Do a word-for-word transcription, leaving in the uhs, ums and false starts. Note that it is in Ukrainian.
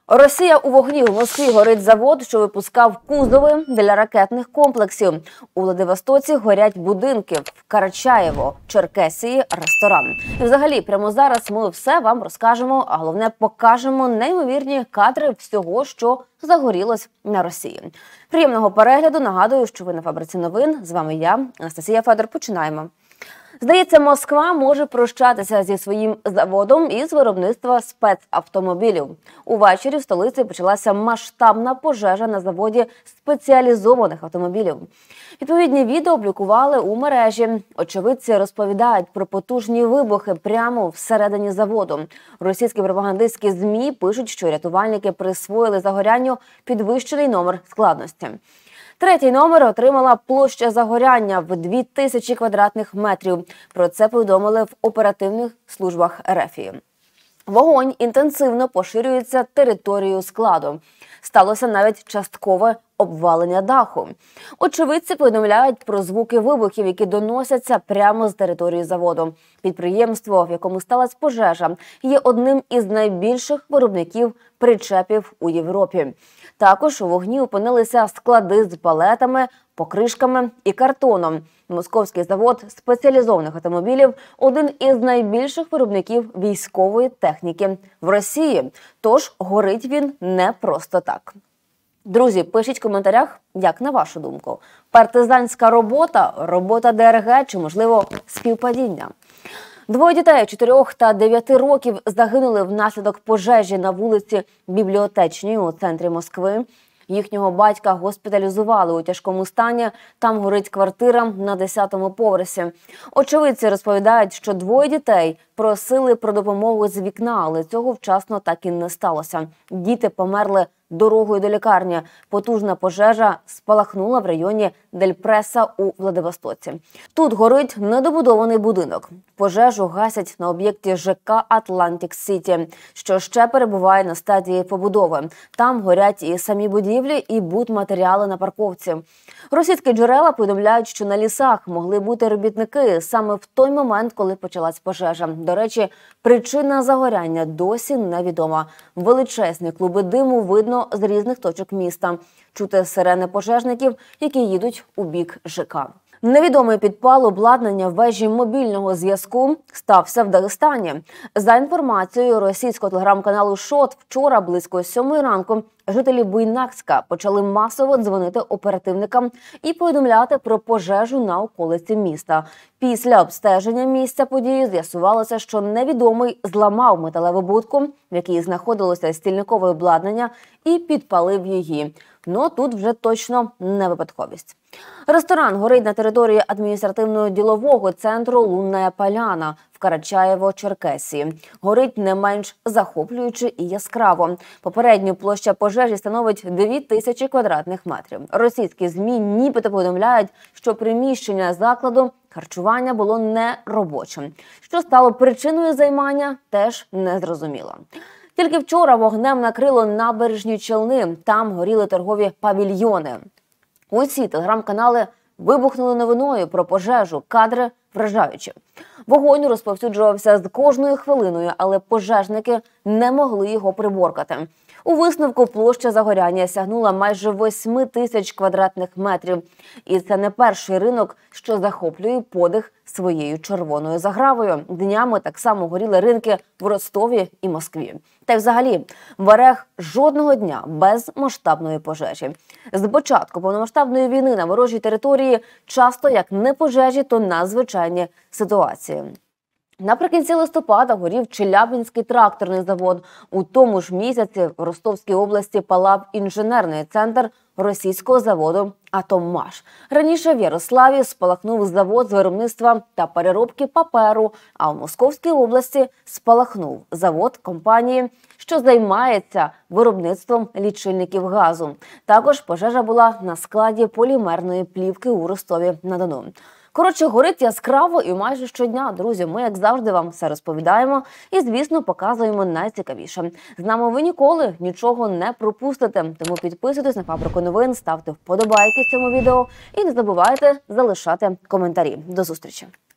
Росія у вогні. У Москві горить завод, що випускав кузови для ракетних комплексів. У Владивостоці горять будинки. В Карачаєво, Черкесії – ресторан. І взагалі, прямо зараз ми все вам розкажемо, а головне покажемо неймовірні кадри всього, що загорілось на Росії. Приємного перегляду. Нагадую, що ви на Фабриці новин. З вами я, Анастасія Федор. Починаємо. Здається, Москва може прощатися зі своїм заводом із виробництва спецавтомобілів. Увечері в столиці почалася масштабна пожежа на заводі спеціалізованих автомобілів. Відповідні відео опублікували у мережі. Очевидці розповідають про потужні вибухи прямо всередині заводу. Російські пропагандистські ЗМІ пишуть, що рятувальники присвоїли загорянню підвищений номер складності. Третій номер отримала площа загоряння в дві тисячі квадратних метрів. Про це повідомили в оперативних службах РФ. Вогонь інтенсивно поширюється територією складу. Сталося навіть часткове обвалення даху. Очевидці повідомляють про звуки вибухів, які доносяться прямо з території заводу. Підприємство, в якому сталася пожежа, є одним із найбільших виробників причепів у Європі. Також у вогні опинилися склади з палетами, покришками і картоном. Московський завод спеціалізованих автомобілів – один із найбільших виробників військової техніки в Росії. Тож горить він не просто так. Друзі, пишіть в коментарях, як на вашу думку. Партизанська робота, робота ДРГ чи, можливо, співпадіння? Двоє дітей чотирьох та дев'яти років загинули внаслідок пожежі на вулиці Бібліотечній у центрі Москви. Їхнього батька госпіталізували у тяжкому стані. Там горить квартира на десятому поверсі. Очевидці розповідають, що двоє дітей просили про допомогу з вікна, але цього вчасно так і не сталося. Діти померли дорогою до лікарні. Потужна пожежа спалахнула в районі Дель-Преса у Владивостоці. Тут горить недобудований будинок. Пожежу гасять на об'єкті ЖК «Атлантик Сіті», що ще перебуває на стадії побудови. Там горять і самі будівлі, і будматеріали на парковці. Російські джерела повідомляють, що на лісах могли бути робітники саме в той момент, коли почалась пожежа. До речі, причина загоряння досі невідома. Величезні клуби диму видно з різних точок міста. Чути сирени пожежників, які їдуть у бік ЖК. Невідомий підпал обладнання вежі мобільного зв'язку стався в Дагестані. За інформацією російського телеграм-каналу «Шот», вчора близько сьомої ранку жителі Буйнакська почали масово дзвонити оперативникам і повідомляти про пожежу на околиці міста. Після обстеження місця події з'ясувалося, що невідомий зламав металеву будку, в якій знаходилося стільникове обладнання, і підпалив її. Ну, тут вже точно не випадковість. Ресторан горить на території адміністративно-ділового центру «Лунна Поляна» в Карачаєво, Черкесії. Горить не менш захоплююче і яскраво. Попередньо площа пожежі становить дві тисячі квадратних метрів. Російські ЗМІ нібито повідомляють, що приміщення закладу харчування було неробочим. Що стало причиною займання, теж не зрозуміло. Тільки вчора вогнем накрило набережні Челни. Там горіли торгові павільйони. Усі телеграм-канали вибухнули новиною про пожежу. Кадри вражаючі. Вогонь розповсюджувався з кожною хвилиною, але пожежники не могли його приборкати. У висновку площа загоряння сягнула майже восьми тисяч квадратних метрів. І це не перший ринок, що захоплює подих своєю червоною загравою. Днями так само горіли ринки в Ростові і Москві. Та й взагалі, в РФ жодного дня без масштабної пожежі. З початку повномасштабної війни на ворожій території часто як не пожежі, то надзвичайні ситуації. Наприкінці листопада горів Челябинський тракторний завод. У тому ж місяці в Ростовській області палав інженерний центр російського заводу «Атоммаш». Раніше в Ярославі спалахнув завод з виробництва та переробки паперу, а в Московській області спалахнув завод компанії, що займається виробництвом лічильників газу. Також пожежа була на складі полімерної плівки у Ростові-на-Дону. Коротше, горить яскраво і майже щодня. Друзі, ми, як завжди, вам все розповідаємо і, звісно, показуємо найцікавіше. З нами ви ніколи нічого не пропустите. Тому підписуйтесь на Фабрику новин, ставте вподобайки цьому відео і не забувайте залишати коментарі. До зустрічі!